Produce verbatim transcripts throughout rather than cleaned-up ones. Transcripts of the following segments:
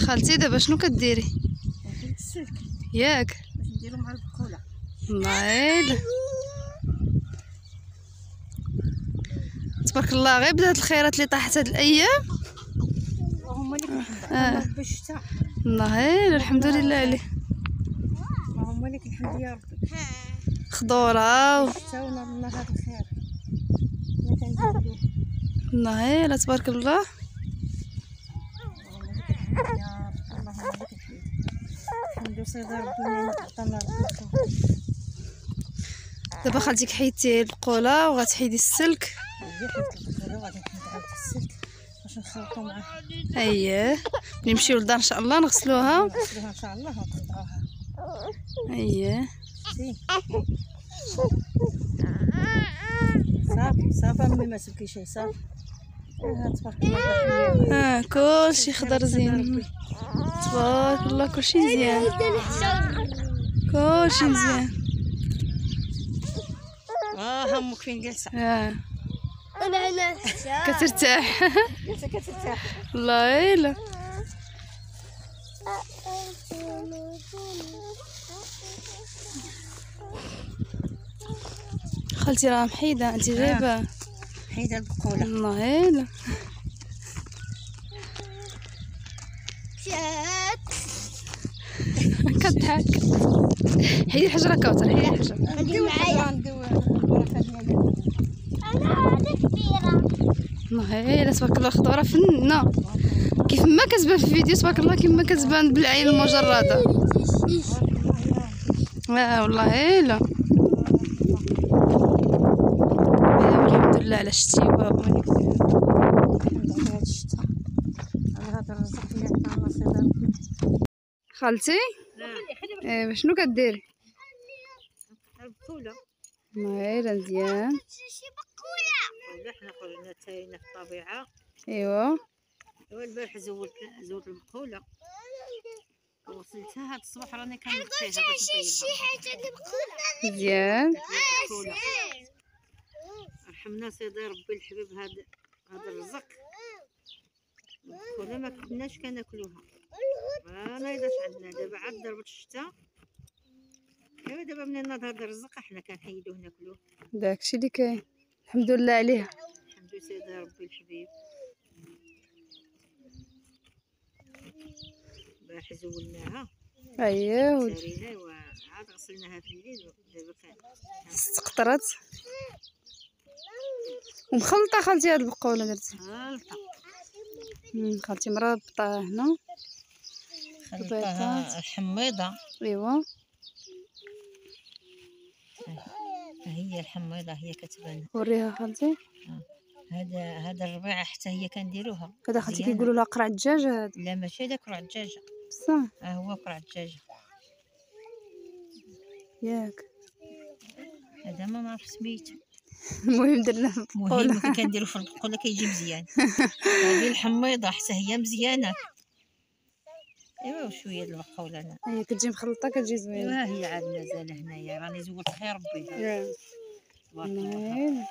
خالتي دابا شنو كديري؟ السلك ياك باش نديرو مع البقوله. الله يلا تبارك الله. غير بدات الخيرات اللي طاحت هاد الايام. هما اللي كنحمدو آه. الله ربي الشتا. الله يلا الحمد لله عليه. هما اللي كنحمدو يا ربي خضوره و... الشتا ونال هذا الخير ما كنزيدو. الله يلا تبارك الله. الحمد سيدي ربي نعمة عطانا ربي. دابا خالتك حيدتي البقوله وغتحيدي السلك. هي حيت البقوله وغادي نحيد عاود السلك باش نخلطو معاه. اييه ملي نمشيو للدار ان شاء الله نغسلوها نغسلوها ان شاء الله ونقطعوها. اييه شتي صافي صافي امي ما تبكي شي صافي. اه تبارك الله. اه كلشي خضر زين تبارك الله. كلشي مزيان كلشي مزيان. اه امك فين جالسه؟ اه انا هنا كترتاح. جالسه كترتاح. الله يلا خالتي راه محيده انت جايبه. حيد البقوله. الله يلا شات كضحك. حيدي الحجره كوثر حيدي الحجره. ندير معايا ندوي البركه ديالها. انا هذه كبيره. الله يلا تبارك الله. خضوره فنه كيف ما كتبان في الفيديو تبارك الله كيف ما كتبان بالعين المجرده. اه والله يلا الحمد لله على الشتيوه. الحمد لله هاد الشتا على هذا الرزق اللي عطانا سيدي ربي. خالتي ايوا شنو كديري؟ البقوله. الله يلا مزيان. شي بقوله. ولا حنا خرجنا تاينا في الطبيعه. ايوا ايوا البارح زولت زولت البقوله وغسلتها هاد الصباح راني كنغسلها باش شي نطيبها. حاجه اللي بقوله. مزيان. البقولة. رحمنا سيدي ربي الحبيب هاد هاد الرزق. البقوله ما كناش كناكلوها انا اذا عندنا دابا عاد ضربت الشتا. ايوا دابا منين ناض هاد الرزق احنا كنحيدوه ناكلوه. داكشي اللي كاين الحمد لله عليها. الحمد لله سيدي ربي الحبيب. البارح زولناها ايوا سارينا وعاد غسلناها في الليل دابا كان استقطرت ومخلطه. خالتي هاد البقوله درتي خلطه مم، خالتي مربطه هنا خلطها الحميضه. ايوا هي الحميضه هي كتبان. وريها خالتي. هذا هذا الربيع حتى هي كنديروها. هذا خالتي مزيانة. كيقولوا لها قرع الدجاجه هذا. لا ماشي هذاك قرع الدجاجه. بصح ها هو قرع الدجاجه. ياك هذا ما نعرف سميتو. المهم درنا بقوله. المهم كي كنديرو في البقوله كيجي مزيان. هذه الحميضه حتى هي مزيانه. ايوا وشويه د البقوله انا. هي كتجي مخلطه كتجي زوينه. ايوا هي عاد مازال هنايا راني زولت خير ربي. يا. تبارك الله. الله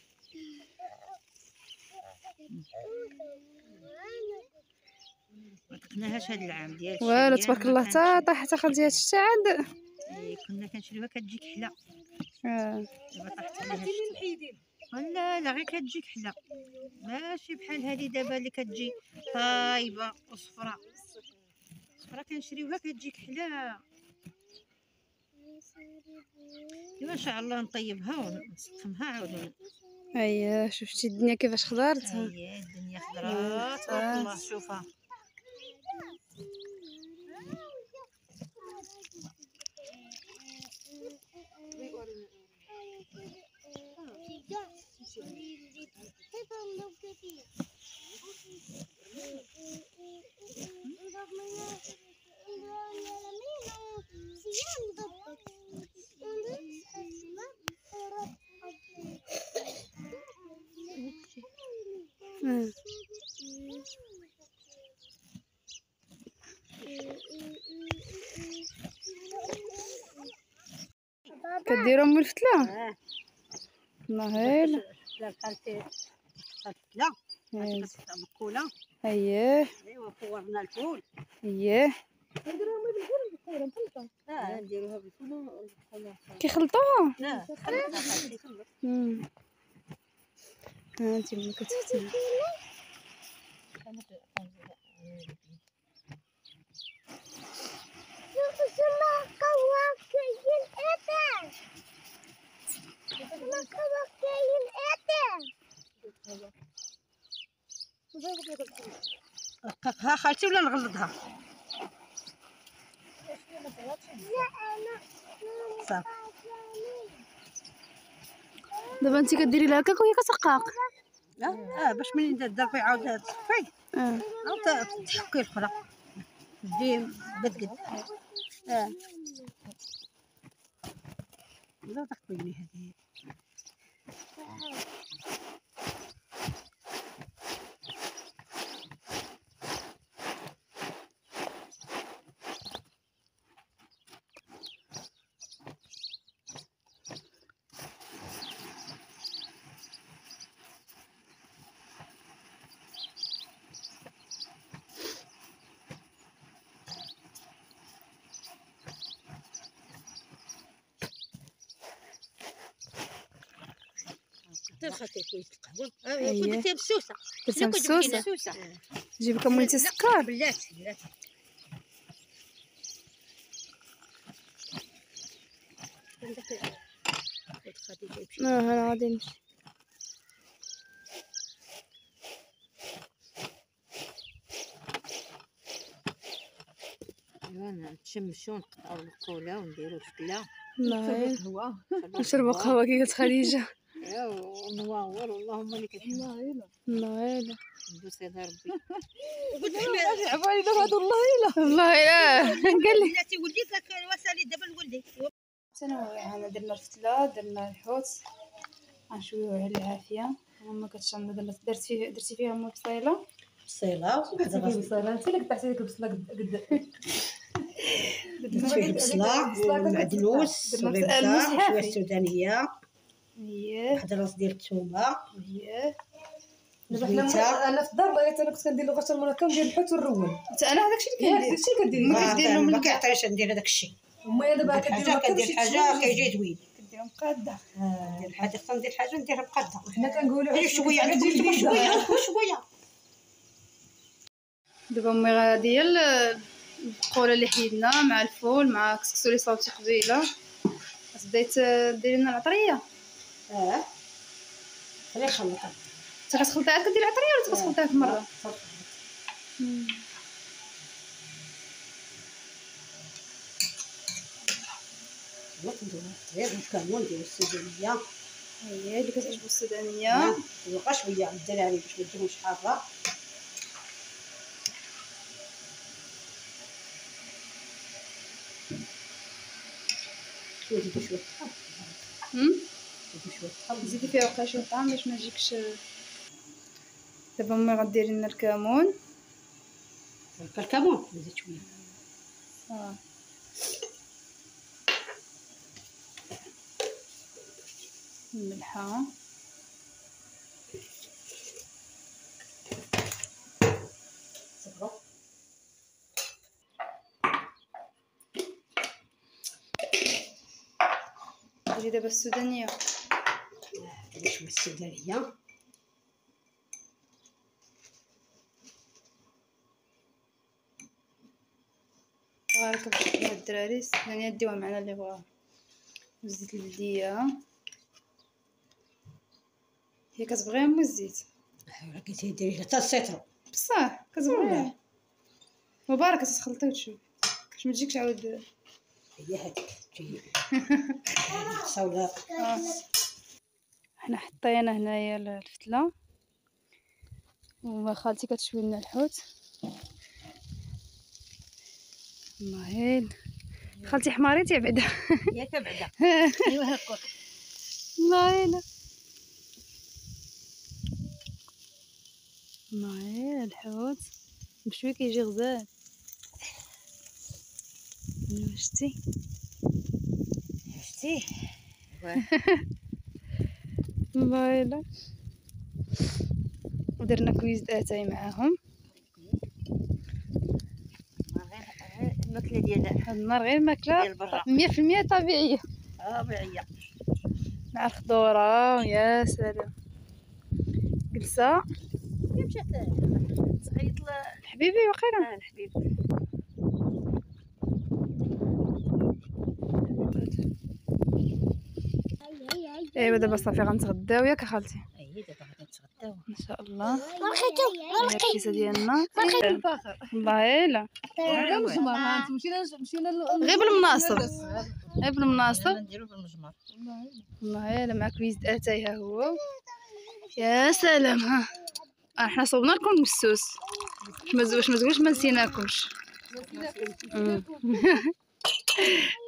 ما طقناهاش هاد العام ديال والو الشتاء. تبارك الله حتى طاحت خالتي هاد الشتا عاد. إيه، كنا كنشريوها كتجيك حلا. اه دابا طاحت عليها الشتا. لا لا غير كتجيك حلا ماشي بحال هادي دابا اللي كتجي طايبه وصفراء. صفراء كنشريوها كتجيك حلا. ايوا ان شاء الله نطيبها ونسقمها عاود. اييه شفتي الدنيا كيفاش خضرت. هي الدنيا خضراء تبارك الله. شوفها آه. كديروا ام الفتله. اه الله يلا لا بحال لا هادي كتطلع مكوله. اييه ايوا فورنا الفول. اييه اه نديروها بالفول ولا كيخلطوها. لا خلطها خلطها. امم هانتي ملي كتفتح ها خالتي ولا نغلطها؟ صافي. دابا انت كديري لها هكاك وهي كترقاق. اه باش ملي تضربي عاود تصفي اه عاود تحكي الاخرى تدي قد قد. اه لا تخطيني هذه. ترخصي كويس القهوه. اه كنت درتيها بالسوسه. درتها بالسوسه. جيب لكم مولتي السكر. بلاتي بلاتي. اه انا غادي نمشي. ايوا نتشمشو نقطعو المقوله ونديرو الفكله. الله قهوه نشربوا قهوه كي قالت خديجه. ايوا ونواور اللهم لك الحمد. الله يلا ندوس يا ربي. قلت لك عبالي دابا هادو الله يلا والله لا قال لي بلاتي ولدي قالك وسالي دابا لولدي. تنوعي هنا درنا الفتله درنا الحوت غنشويوه على العافيه. ماما كتشمر درنا درت فيه درتي فيها ام بصيله بصيله وواحد الراس بصيله انت اللي قطعتي ديك البصله قد قد درت فيه البصله والمعدنوس والربزه وشويه السودانيه. اييه واحد الراس ديال الثومه. اييه دابا حنا انا في الدار بغيت انا كنت كندير لغه المركب ندير الحوت والرول. حتى انا هذاك الشيء اللي كندير داكشي اللي كدير ما كدير لهم ما كيعطينيش ندير هذاك الشيء. وما دابا كدير كندير حاجه كيجي زوين. كديرهم قاده ندير حاجه خصنا ندير حاجه نديرها بقاده. حنا كنقولوا غير شويه عندكم شويه شويه شويه. دابا امي غاديه البقوله اللي حيدنا مع الفول مع كسكسو اللي صاوبتي قبيله. بديت ديري لنا العطريه. اه خلي خلطها. انت كتخلطي عاد كديري العطريه ولا كتخلطيها في مره؟ نديرو غير الكمون ديال السودانيه. هي اللي كتعجبو السودانيه. يبقى شويه على الدراري باش ما تجيوش حاره. ودي شويه طحال. هم ودي شويه طحال. زيدي فيها وقع شويه طعم باش ما تجيكش. دابا امي غديري لنا الكمون. الكمون نزيد شويه. اه الملحه. صبروا. ديري دابا السودانيه. ندير شويه السودانيه. بارك الله الدراري السودانيه ديوها معنا اللي بغاها. وزيت البلديه هي كتبغي ام الزيت. ايوا كنتي ديري حتى السيترو بصح كتبغيها مباركه تخلطي وتشوفي باش ما تجيكش عاود. هي هذيك تجي سوداء. آه. حنا حطينا هنايا الفتله وخالتي كتشوي لنا الحوت. الله خالتي حماريتي بعدا. ياك بعدا. ايوا هكا. الله يلا الله الحوت مشوي كيجي غزال. شتي شتي الله يلا ودرنا كويز اتاي معاهم. الماكله ديال هاد النهار غير ماكله ديال برا مية في المية طبيعيه طبيعيه مع الخضوره. يا سلام. جلسه هي مشات تعيط حبيبي وقيلا. الحبيب. ايوا دابا صافي غنتغداو ياك اخالتي. اي دابا غادي نتغداو ان شاء الله. لقيتو الكيسه ديالنا الفاخر والله الا هذا مجمر. ها انت مشينا مشينا غير بالمناسب غير بالمناسب نديرو بالمجمر. والله الا مع كويز اتاي ها هو. يا سلام. ها آه، حنا صوبنا لكم المسوس واش ما زوجوش ما نسيناكمش.